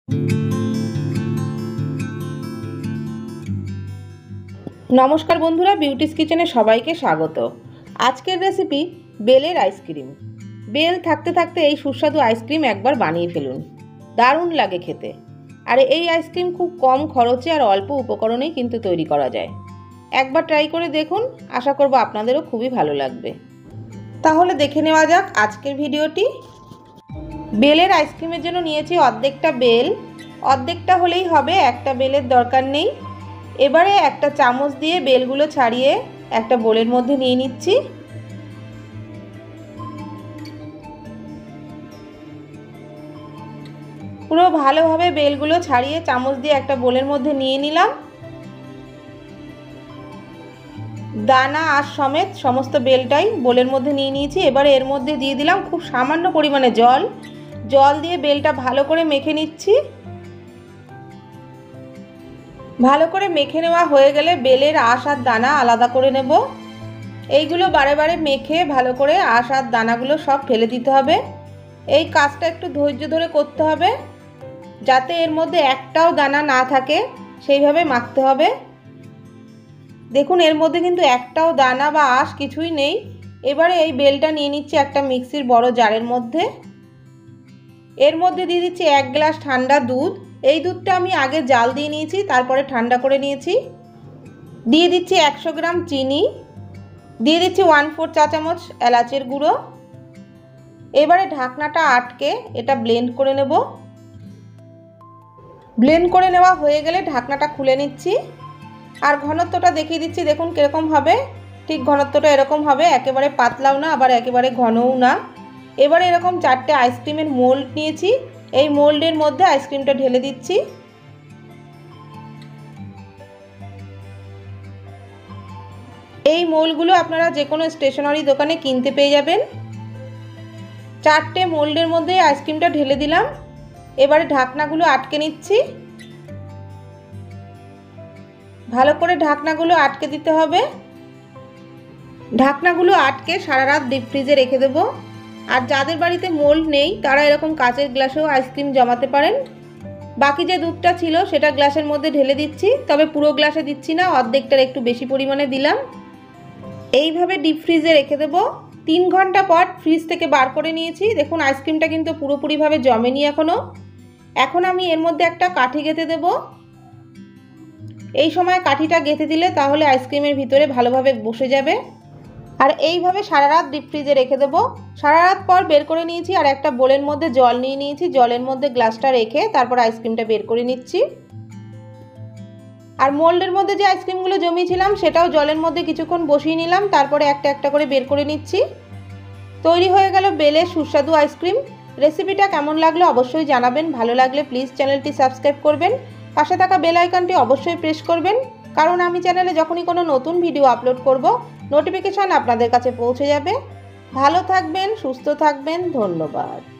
নমস্কার বন্ধুরা, বিউটিস কিচেনে সবাইকে স্বাগত। আজকের রেসিপি বেলের আইসক্রিম। বেল থাকতে থাকতে এই সুস্বাদু আইসক্রিম একবার বানিয়ে ফেলুন, দারুণ লাগে খেতে। আর এই আইসক্রিম খুব কম খরচে আর অল্প উপকরণেই কিন্তু তৈরি করা যায়। একবার ট্রাই করে দেখুন, আশা করব আপনাদেরও খুবই ভালো লাগবে। তাহলে দেখে নেওয়া যাক আজকের ভিডিওটি। বেলের আইসক্রিমের জন্য নিয়েছি অর্ধেকটা বেল। অর্ধেকটা হলেই হবে, একটা বেলের দরকার নেই। এবারে একটা চামচ দিয়ে বেলগুলো ছাড়িয়ে একটা বোলের মধ্যে নিয়ে নিচ্ছি। পুরো ভালোভাবে বেলগুলো ছাড়িয়ে চামচ দিয়ে একটা বোলের মধ্যে নিয়ে নিলাম। দানা আর সমেত সমস্ত বেলটাই বোলের মধ্যে নিয়ে নিয়েছি। এবারে এর মধ্যে দিয়ে দিলাম খুব সামান্য পরিমাণে জল। জল দিয়ে বেলটা ভালো করে মেখে নিচ্ছি। ভালো করে মেখে নেওয়া হয়ে গেলে বেলের আঁশ আর দানা আলাদা করে নেব। এইগুলো বারে বারে মেখে ভালো করে আঁশ আর দানাগুলো সব ফেলে দিতে হবে। এই কাজটা একটু ধৈর্য ধরে করতে হবে, যাতে এর মধ্যে একটাও দানা না থাকে, সেইভাবে মাখতে হবে। দেখুন, এর মধ্যে কিন্তু একটাও দানা বা আঁশ কিছুই নেই। এবারে এই বেলটা নিয়ে নিচ্ছি একটা মিক্সির বড় জারের মধ্যে। এর মধ্যে দিয়ে দিচ্ছি 1 গ্লাস ঠান্ডা দুধ। এই দুধটা আমি আগে জাল দিয়ে নিয়েছি, তারপরে ঠান্ডা করে নিয়েছি। দিয়ে দিচ্ছি 100 গ্রাম চিনি। দিয়ে দিচ্ছি 1/4 চা চামচ এলাচের গুঁড়ো। এবারে ঢাকনাটা আটকে এটা ব্লেন্ড করে নেব। ব্লেন্ড করে নেওয়া হয়ে গেলে ঢাকনাটা খুলে নিচ্ছি। আর ঘনত্বটা দেখিয়ে দিচ্ছি, দেখুন কীরকম হবে। ঠিক ঘনত্বটা এরকম হবে, একেবারে পাতলাও না আবার একেবারে ঘনও না। এবারে এরকম 4টে আইসক্রিমের মোল্ড নিয়েছি। এই মোল্ডের মধ্যে আইসক্রিমটা ঢেলে দিচ্ছি। এই মোল্ডগুলো আপনারা যে কোনো স্টেশনারি দোকানে কিনতে পেয়ে যাবেন। 4টে মোল্ডের মধ্যে আইসক্রিমটা ঢেলে দিলাম। এবারে ঢাকনাগুলো আটকে নিচ্ছি। ভালো করে ঢাকনাগুলো আটকে দিতে হবে। ঢাকনাগুলো আটকে সারা রাত ডিপ ফ্রিজে রেখে দেবো। আর যাদের বাড়িতে মোল্ড নেই তারা এরকম কাচের গ্লাসেও আইসক্রিম জমাতে পারেন। বাকি যে দুধটা ছিল সেটা গ্লাসের মধ্যে ঢেলে দিচ্ছি, তবে পুরো গ্লাসে দিচ্ছি না, অর্ধেকটার একটু বেশি পরিমাণে দিলাম। এইভাবে ডিপ ফ্রিজে রেখে দেবো। 3 ঘন্টা পর ফ্রিজ থেকে বার করে নিয়েছি। দেখুন আইসক্রিমটা কিন্তু পুরোপুরিভাবে জমেনি এখনও। এখন আমি এর মধ্যে একটা কাঠি গেঁথে দেব। এই সময় কাঠিটা গেঁথে দিলে তাহলে আইসক্রিমের ভিতরে ভালোভাবে বসে যাবে। আর এইভাবে সারা রাত ডিপ ফ্রিজে রেখে দেবো। সারা রাত পর বের করে নিয়েছি আর একটা বোলের মধ্যে জল নিয়ে নিয়েছি। জলের মধ্যে গ্লাসটা রেখে তারপর আইসক্রিমটা বের করে নিচ্ছি। আর মোল্ডের মধ্যে যে আইসক্রিমগুলো জমিয়েছিলাম সেটাও জলের মধ্যে কিছুক্ষণ বসিয়ে নিলাম, তারপরে একটা একটা করে বের করে নিচ্ছি। তৈরি হয়ে গেল বেলের সুস্বাদু আইসক্রিম। রেসিপিটা কেমন লাগলো অবশ্যই জানাবেন। ভালো লাগলে প্লিজ চ্যানেলটি সাবস্ক্রাইব করবেন। পাশে থাকা বেল আইকনটি অবশ্যই প্রেস করবেন, কারণ আমি চ্যানেলে যখনই কোনো নতুন ভিডিও আপলোড করব নোটিফিকেশান আপনাদের কাছে পৌঁছে যাবে। ভালো থাকবেন, সুস্থ থাকবেন। ধন্যবাদ।